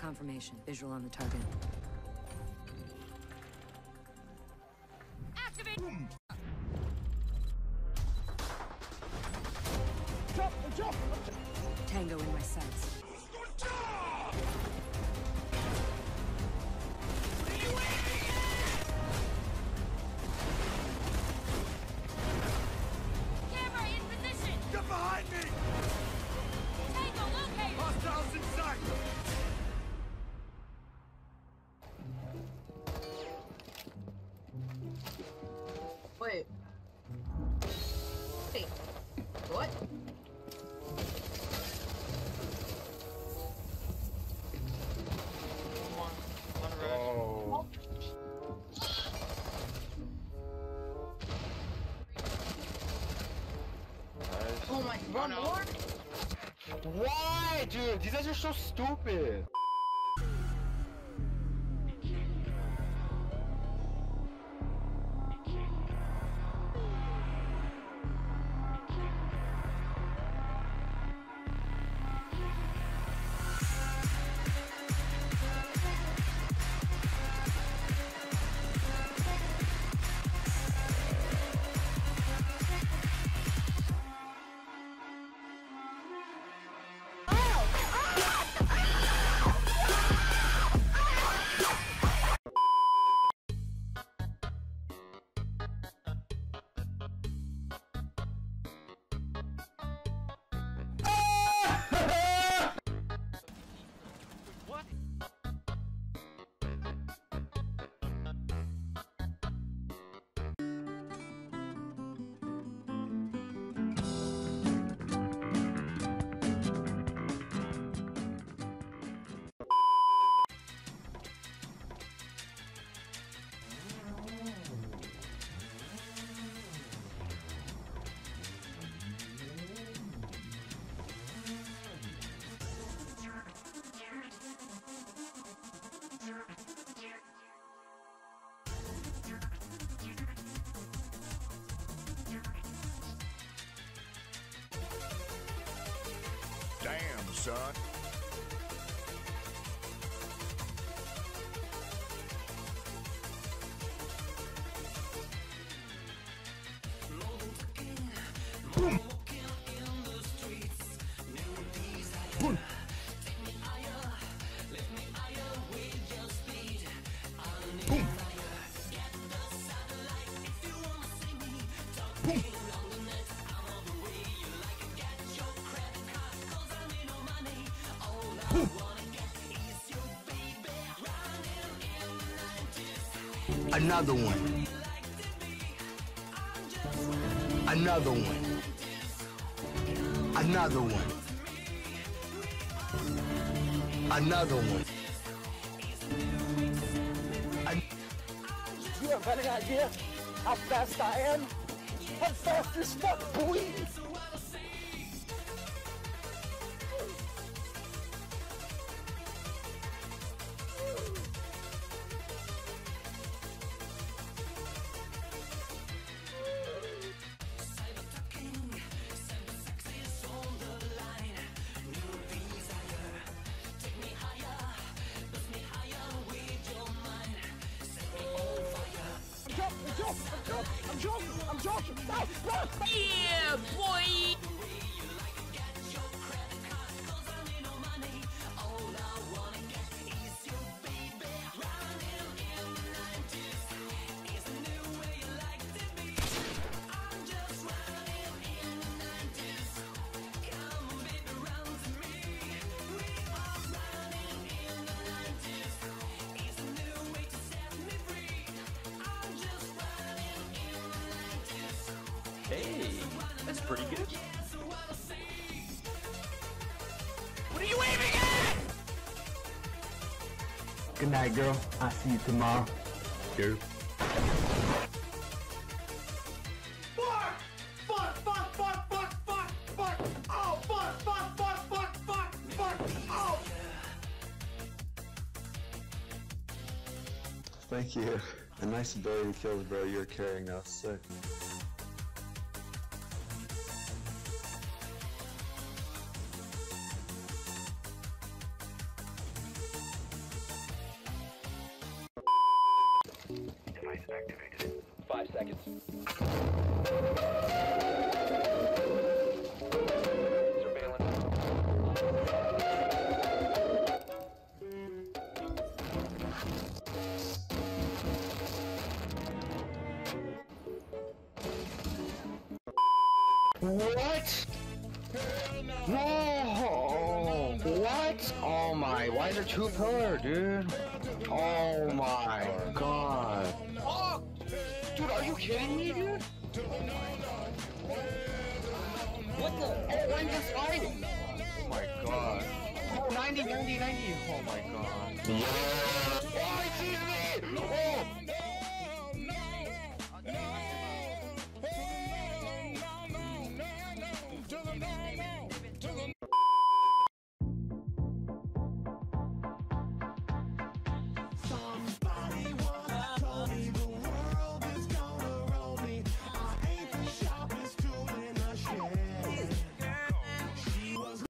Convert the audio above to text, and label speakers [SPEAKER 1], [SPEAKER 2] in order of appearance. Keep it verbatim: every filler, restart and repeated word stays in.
[SPEAKER 1] confirmation. Visual on the target.
[SPEAKER 2] Activate!
[SPEAKER 3] Jump! Jump!
[SPEAKER 1] Tango in my sights.
[SPEAKER 2] Camera in position!
[SPEAKER 3] Get behind me!
[SPEAKER 2] Tango located!
[SPEAKER 3] Hostiles in sight!
[SPEAKER 4] Wait. Wait. What?
[SPEAKER 5] One, one red.
[SPEAKER 3] Oh.
[SPEAKER 5] Nice.
[SPEAKER 4] Oh my, one
[SPEAKER 5] no.
[SPEAKER 4] more?
[SPEAKER 5] Why, dude? These guys are so stupid. What?
[SPEAKER 3] Damn, son.
[SPEAKER 6] Another one. Another one. Another one. Another one. An-
[SPEAKER 3] You have any idea how fast I am? I'm fast as fuck, boy! I'm joking, I'm joking, I'm joking, I'm joking, no, no!
[SPEAKER 2] Yeah, boy!
[SPEAKER 5] Hey, that's pretty good.
[SPEAKER 2] What are you aiming at?
[SPEAKER 6] Good night, girl. I'll see you tomorrow. Girl.
[SPEAKER 3] Fuck! Fuck, fuck, fuck, fuck, fuck, fuck! Oh, fuck, fuck, fuck, fuck, fuck, fuck! Oh!
[SPEAKER 7] Thank you. A nice ability kills, bro. You're carrying us. Sick.
[SPEAKER 5] What? Whoa! What? Oh my, why is there two pillar, dude? Oh my god. Oh! Dude, are you kidding me, dude? What the? Oh, I'm just fighting! Oh my god. Oh, ninety, ninety, ninety. Oh my god. Yeah. Oh, excuse me! Oh!